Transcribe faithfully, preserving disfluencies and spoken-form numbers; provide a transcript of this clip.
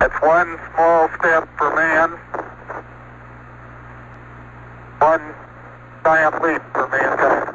That's one small step for man, one giant leap for mankind.